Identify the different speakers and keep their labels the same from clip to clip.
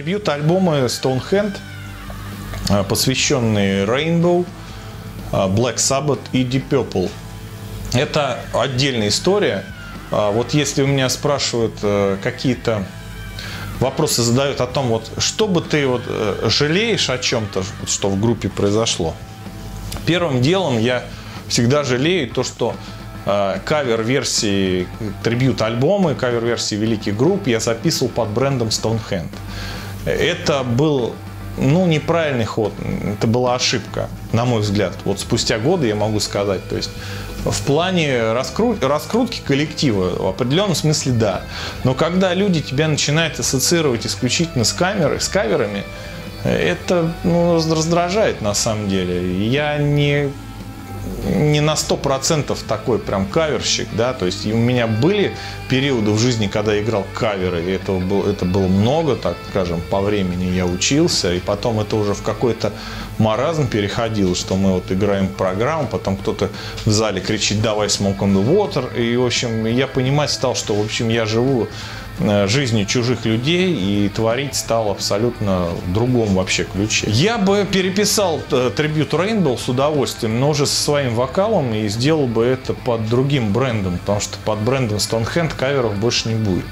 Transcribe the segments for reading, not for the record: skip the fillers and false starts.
Speaker 1: Трибьют-альбомы Stonehand, посвященные Rainbow, Black Sabbath и Deep Purple. Это отдельная история. Вот если у меня спрашивают какие-то вопросы, задают о том, вот, что бы ты вот жалеешь о чем-то, что в группе произошло. Первым делом я всегда жалею то, что кавер-версии трибьют-альбомы, кавер-версии великих групп я записывал под брендом Stonehand. Это был, неправильный ход, это была ошибка, на мой взгляд. Вот спустя годы я могу сказать, то есть в плане раскрутки коллектива в определенном смысле да. Но когда люди тебя начинают ассоциировать исключительно с каверами, это раздражает на самом деле. Я не на 100% такой прям каверщик, да, то есть у меня были периоды в жизни, когда я играл каверы, и это было много, так скажем, по времени я учился, и потом это уже в какой-то маразм переходило, что мы вот играем программу, потом кто-то в зале кричит «давай Smoke on the Water», и, в общем, я понимать стал, что, в общем, я живу жизнью чужих людей и творить стал абсолютно в другом вообще ключе. Я бы переписал трибьют Rainbow с удовольствием, но уже со своим вокалом и сделал бы это под другим брендом, потому что под брендом Stonehand каверов больше не будет.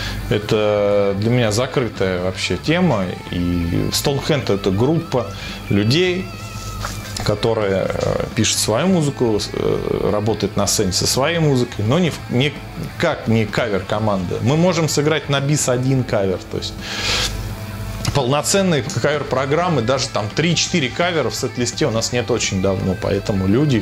Speaker 1: Это для меня закрытая вообще тема, и Stonehand — это группа людей, которая пишет свою музыку, работает на сцене со своей музыкой, но никак не кавер-команда. Мы можем сыграть на бис один кавер, то есть полноценные кавер-программы, даже там 3-4 кавера в сет-листе у нас нет очень давно, поэтому люди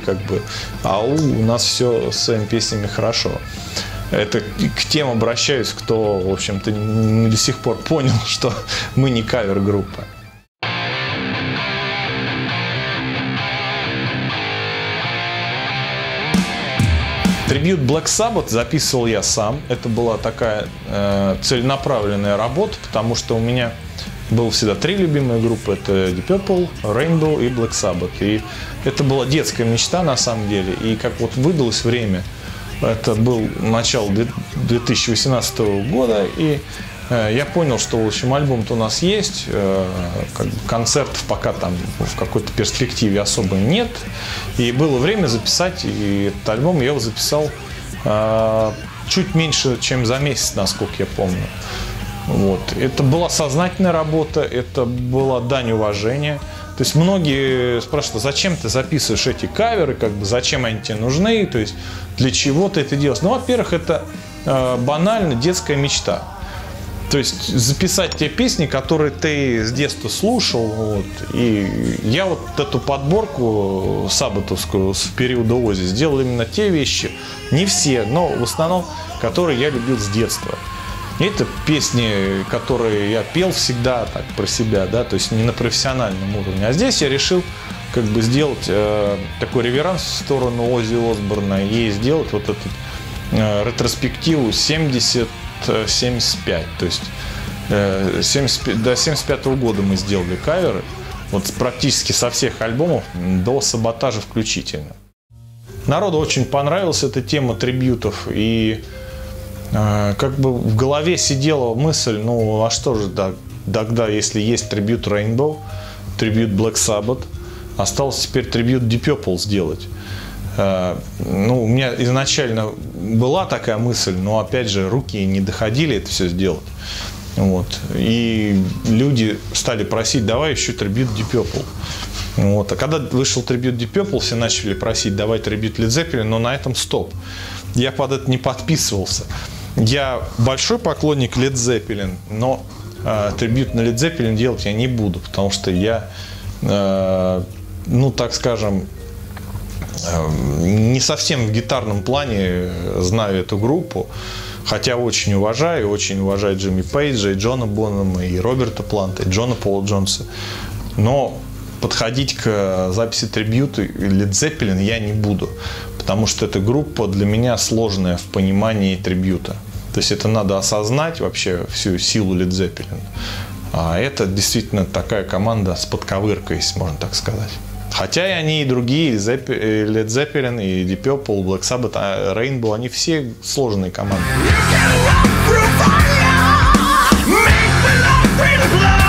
Speaker 1: у нас все с своими песнями хорошо. Это к тем обращаюсь, кто, в общем-то, не до сих пор понял, что мы не кавер-группа. Трибьют Black Sabbath записывал я сам. Это была такая целенаправленная работа, потому что у меня было всегда 3 любимые группы. Это Deep Purple, Rainbow и Black Sabbath. И это была детская мечта на самом деле. И как вот выдалось время, это был начало 2018 года, и я понял, что, в общем, альбом-то у нас есть, концертов пока там в какой-то перспективе особо нет. И было время записать, и этот альбом я его записал чуть меньше, чем за месяц, насколько я помню. Вот. Это была сознательная работа, это была дань уважения. То есть многие спрашивают, зачем ты записываешь эти каверы, зачем они тебе нужны, то есть для чего ты это делаешь. Во-первых, это банально детская мечта. То есть записать те песни, которые ты с детства слушал. Вот. И я вот эту подборку саббатовскую с периода Оззи сделал именно те вещи, не все, но в основном, которые я любил с детства. И это песни, которые я пел всегда так про себя, да, то есть не на профессиональном уровне. А здесь я решил сделать такой реверанс в сторону Оззи Осборна и сделать вот эту ретроспективу 70-75. То есть до 75 года мы сделали каверы, вот практически со всех альбомов до Саботажа включительно. Народу очень понравилась эта тема трибьютов, и в голове сидела мысль, а что же тогда, если есть трибьют Rainbow, трибьют Black Sabbath, осталось теперь трибьют Deep Purple сделать. У меня изначально была такая мысль, но опять же руки не доходили это все сделать. Вот. И люди стали просить, давай еще трибьют Deep Purple. Вот. А когда вышел трибьют Deep Purple, все начали просить, давай трибьют Led Zeppelin, но на этом стоп. Я под это не подписывался. Я большой поклонник Led Zeppelin, но трибьют на Led Zeppelin делать я не буду, потому что я, так скажем, не совсем в гитарном плане знаю эту группу, хотя очень уважаю Джимми Пейджа, и Джона Бонема, и Роберта Планта, и Джона Пола Джонса. Но подходить к записи трибьюта Led Zeppelin я не буду, потому что эта группа для меня сложная в понимании трибьюта. То есть это надо осознать вообще всю силу Led Zeppelin. А это действительно такая команда с подковыркой, если можно так сказать. Хотя и они, и другие, Led Zeppelin, и Deep Purple, Black Sabbath, Rainbow, они все сложные команды.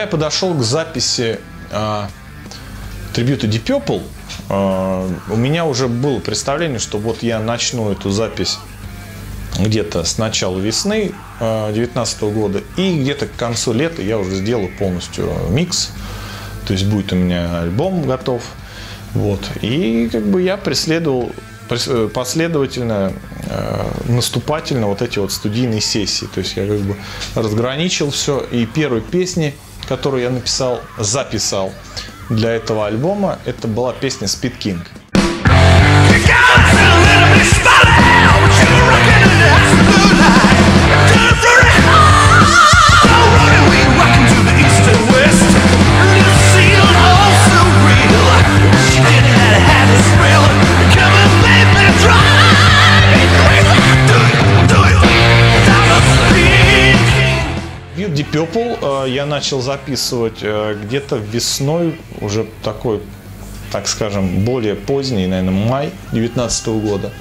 Speaker 1: подошел к записи трибьюта Deep Purple, у меня уже было представление, что вот я начну эту запись где-то с начала весны 2019 года, и где-то к концу лета я уже сделаю полностью микс, то есть будет у меня альбом готов. Вот. И как бы я преследовал последовательно, наступательно вот эти вот студийные сессии. То есть я как бы разграничил все. И первые песни, которые я записал для этого альбома, это была песня Speed King. Deep Purple я начал записывать где-то весной, уже такой, так скажем, более поздний, наверное, май 2019 года,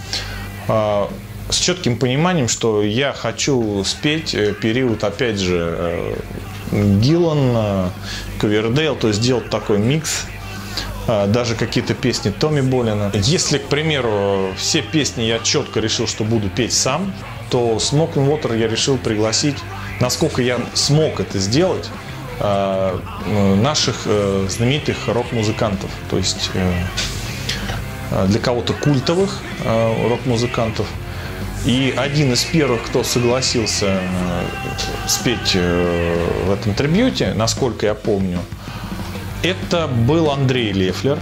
Speaker 1: с четким пониманием, что я хочу спеть период, опять же, Гиллан, Ковердейл, то есть сделать такой микс, даже какие-то песни Томми Болина. Если, к примеру, все песни я четко решил, что буду петь сам, то Smoke and Water я решил пригласить, насколько я смог это сделать, наших знаменитых рок-музыкантов, то есть для кого-то культовых рок-музыкантов. И один из первых, кто согласился спеть в этом трибьюте, насколько я помню, это был Андрей Лефлер.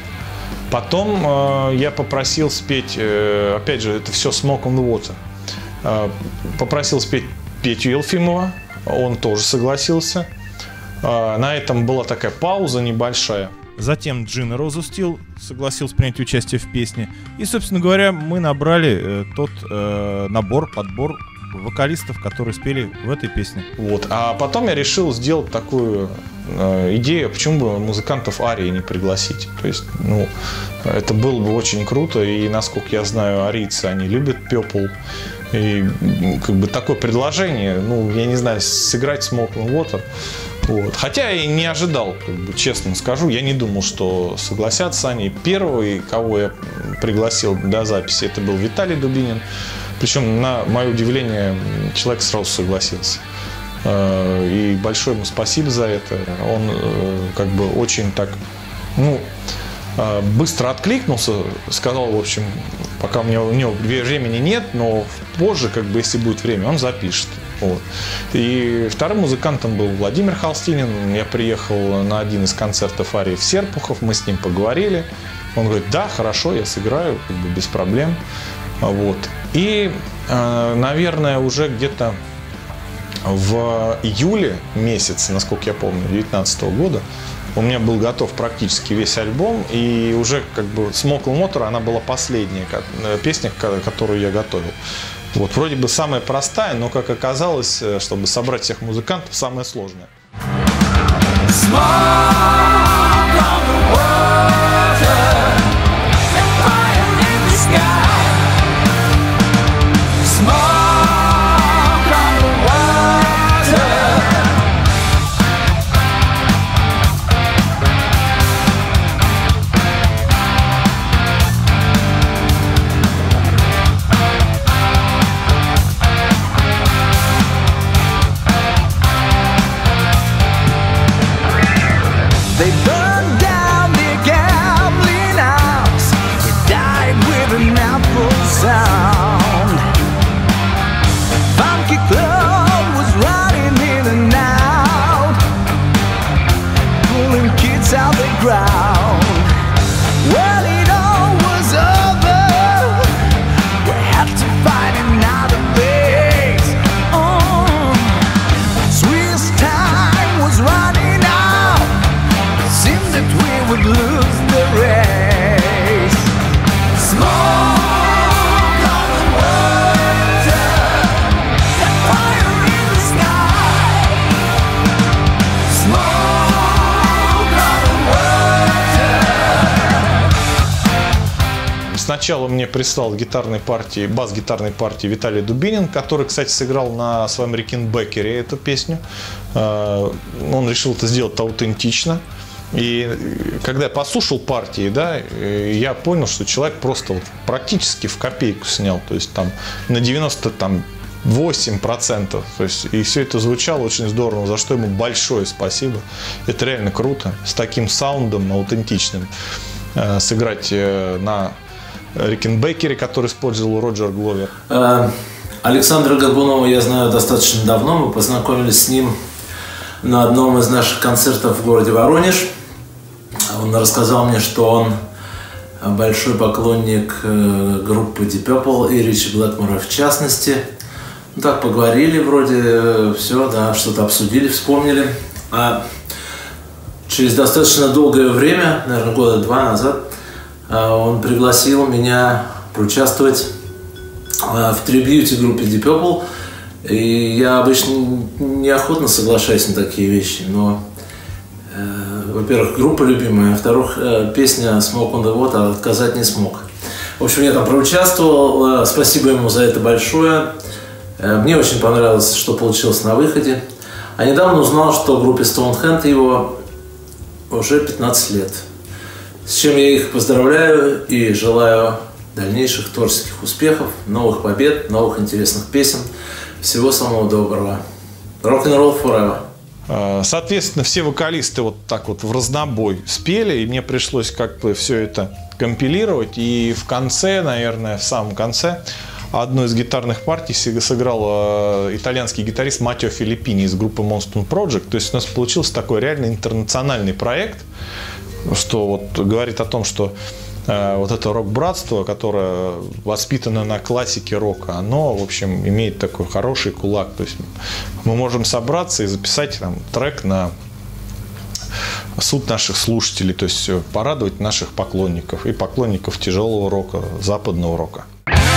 Speaker 1: Потом я попросил спеть, опять же, это все Smoke and Water, попросил спеть Петю Елфимова, он тоже согласился. На этом была такая пауза небольшая.
Speaker 2: Затем Джина Розустил согласился принять участие в песне. И, собственно говоря, мы набрали тот подбор вокалистов, которые спели в этой песне.
Speaker 1: Вот. А потом я решил сделать такую идею, почему бы музыкантов арии не пригласить. То есть, это было бы очень круто. И, насколько я знаю, арийцы, они любят Purple. И как бы такое предложение, я не знаю, сыграть Smoke and Water. Вот. Хотя я и не ожидал, как бы, честно скажу, я не думал, что согласятся они. Первый, кого я пригласил до записи, это был Виталий Дубинин. Причем, на мое удивление, человек сразу согласился. И большое ему спасибо за это. Он как бы очень так, быстро откликнулся, сказал, в общем, пока у него времени нет, но позже, как бы, если будет время, он запишет. Вот. И вторым музыкантом был Владимир Холстинин. Я приехал на один из концертов арии в Серпухов, мы с ним поговорили. Он говорит: да, хорошо, я сыграю, как бы, без проблем. Вот. И, наверное, уже где-то в июле месяце, насколько я помню, 2019 года, у меня был готов практически весь альбом, и уже как бы Smoke and Water, она была последняя песня, которую я готовил. Вот, вроде бы самая простая, но, как оказалось, чтобы собрать всех музыкантов, самое сложное.
Speaker 3: They
Speaker 1: сначала мне прислал бас-гитарной партии Виталий Дубинин, который, кстати, сыграл на своем Рикенбекере эту песню. Он решил это сделать аутентично. И когда я послушал партии, да, я понял, что человек просто вот практически в копейку снял. То есть там на 98%. То есть, и все это звучало очень здорово, за что ему большое спасибо. Это реально круто. С таким саундом аутентичным сыграть на Рикенбекере, который использовал Роджер Гловер.
Speaker 3: Александра Горбунова я знаю достаточно давно. Мы познакомились с ним на одном из наших концертов в городе Воронеж. Он рассказал мне, что он большой поклонник группы Deep Purple и Ричи Блэкмора в частности. Ну, так поговорили вроде, все, да, что-то обсудили, вспомнили. А через достаточно долгое время, наверное, года 2 назад, он пригласил меня поучаствовать в трибьюте группе Deep Purple. И я обычно неохотно соглашаюсь на такие вещи, но, во-первых, группа любимая, а во-вторых, песня Smoke on the Water отказать не смог. В общем, я там проучаствовал, спасибо ему за это большое. Мне очень понравилось, что получилось на выходе. А недавно узнал, что в группе Stonehand его уже 15 лет. С чем я их поздравляю и желаю дальнейших творческих успехов, новых побед, новых интересных песен. Всего самого доброго. Rock'n'roll forever.
Speaker 1: Соответственно, все вокалисты вот так вот в разнобой спели, и мне пришлось как бы все это компилировать. И в конце, наверное, в самом конце, одну из гитарных партий сыграл итальянский гитарист Матео Филиппини из группы Monstone Project. То есть у нас получился такой реально интернациональный проект, что вот говорит о том, что вот это рок-братство, которое воспитано на классике рока, оно, в общем, имеет такой хороший кулак. То есть мы можем собраться и записать там трек на суд наших слушателей, то есть порадовать наших поклонников и поклонников тяжелого рока, западного рока.